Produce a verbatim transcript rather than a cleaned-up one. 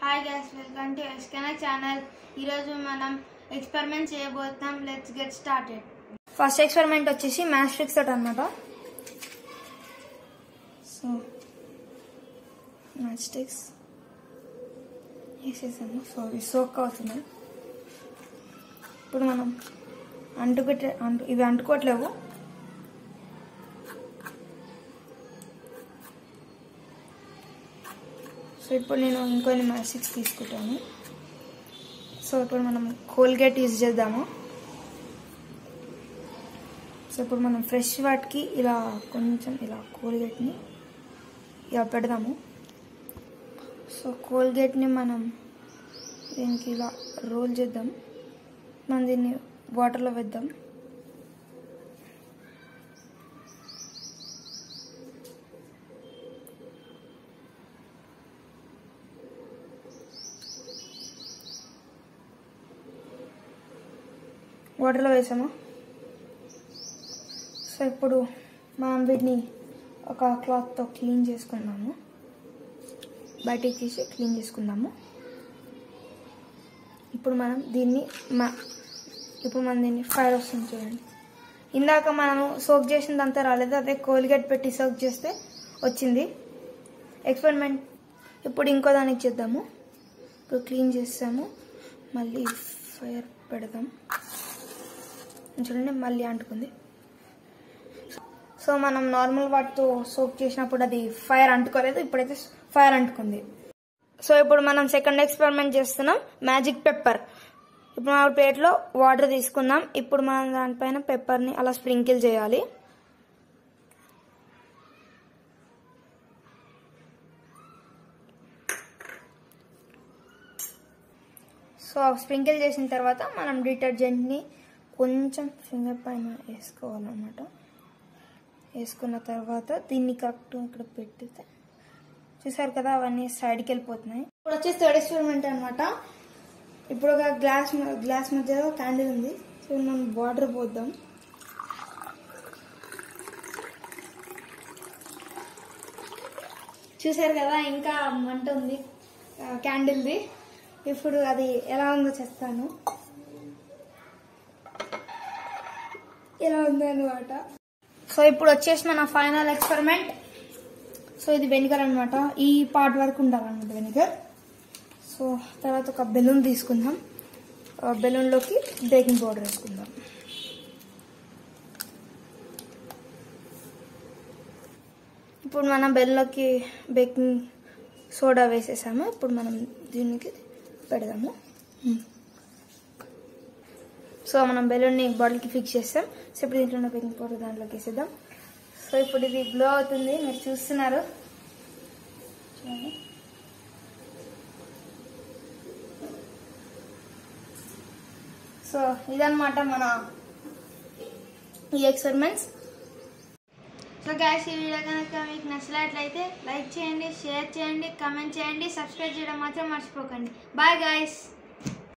Hi guys, welcome to Shreyansh channel. ఈరోజు మనం experiment చేయబోతున్నాం. Let's get started. First experiment వచ్చేసి మ్యాచ్ ఫిక్స్ తోటి అన్నమాట. సో మ్యాచ్ స్టిక్స్ వేసేసాము. సో ఇవి సోక్ అవుతున్నాయి. ఇప్పుడు మనం అంటుకుంటే అంటు ఇవి అంటుకోవట్లేవు. సో ఇప్పుడు నేను ఇంకొన్ని మ్యాచ్ స్టిక్స్ తీసుకుంటాను. సో ఇప్పుడు మనం కోల్గేట్ యూజ్ చేద్దాము. సో ఇప్పుడు మనం ఫ్రెష్ వాటికి ఇలా కొంచెం ఇలా కోల్గేట్ని ఇలా పెడదాము. సో కోల్గేట్ని మనం దీనికి ఇలా రోల్ చేద్దాం. మనం దీన్ని వాటర్లో వేద్దాం. వాటర్లో వేసాము. సో ఇప్పుడు మనం వీటిని ఒక క్లాత్తో క్లీన్ చేసుకుందాము. బయటికి తీసి క్లీన్ చేసుకుందాము. ఇప్పుడు మనం దీన్ని మా ఇప్పుడు మనం దీన్ని ఫైర్ వస్తుంది చూడండి. ఇందాక మనము సోక్ చేసినంత రాలేదు, అదే కోల్గేట్ పెట్టి సోక్ చేస్తే వచ్చింది. ఎక్స్పెరిమెంట్ ఇప్పుడు ఇంకో దానికి చేద్దాము. ఇప్పుడు క్లీన్ చేస్తాము, మళ్ళీ ఫైర్ పెడదాం. చూడండి మళ్ళీ అంటుకుంది. సో మనం నార్మల్ వాటితో సోక్ చేసినప్పుడు అది ఫైర్ అంటుకోలేదు, ఇప్పుడైతే ఫైర్ అంటుకుంది. సో ఇప్పుడు మనం సెకండ్ ఎక్స్పెరిమెంట్ చేస్తున్నాం, మ్యాజిక్ పెప్పర్. ఇప్పుడు మన ప్లేట్లో వాటర్ తీసుకుందాం. ఇప్పుడు మనం దానిపైన పెప్పర్ని అలా స్ప్రింకిల్ చేయాలి. సో స్ప్రింకిల్ చేసిన తర్వాత మనం డిటర్జెంట్ని కొంచెం ఫింగర్ పైన వేసుకోవాలన్నమాట. వేసుకున్న తర్వాత దీన్ని కరెక్ట్ ఇక్కడ పెట్టితే చూసారు కదా, అవన్నీ సైడ్కి వెళ్ళిపోతున్నాయి. ఇప్పుడు వచ్చేసి థర్డ్ ఎక్స్పెరిమెంట్ అనమాట. ఇప్పుడు ఒక గ్లాస్ గ్లాస్ మధ్యలో క్యాండిల్ ఉంది. సో మనం వాటర్ పోద్దాం. చూసారు కదా, ఇంకా మంట ఉంది క్యాండిల్ది. ఇప్పుడు అది ఎలా ఉందో చెప్తాను. ఇలా ఉందన్నమాట. సో ఇప్పుడు వచ్చేసి మన ఫైనల్ ఎక్స్పెరిమెంట్. సో ఇది వెనిగర్ అనమాట. ఈ పార్ట్ వరకు ఉండాలన్నమాట వెనిగర్. సో తర్వాత ఒక బెలూన్ తీసుకుందాం. బెలూన్లోకి బేకింగ్ పౌడర్ వేసుకుందాం. ఇప్పుడు మనం బెలూన్లోకి బేకింగ్ సోడా వేసేసాము. ఇప్పుడు మనం దీనికి పెడదాము. సో మనం బెలూన్ని బాటిల్కి ఫిక్స్ చేస్తాం. సో ఇప్పుడు దీంట్లో ఉన్న బేకింగ్ పౌడర్ దాంట్లోకి వేసేద్దాం. సో ఇప్పుడు ఇది గ్లో అవుతుంది, మీరు చూస్తున్నారు. సో ఇదన్నమాట మన ఈ ఎక్స్పెరిమెంట్స్. సో గైస్, ఈ వీడియో కనుక మీకు నచ్చినట్లయితే లైక్ చేయండి, షేర్ చేయండి, కామెంట్ చేయండి, సబ్స్క్రైబ్ చేయడం మాత్రం మర్చిపోకండి. Bye guys.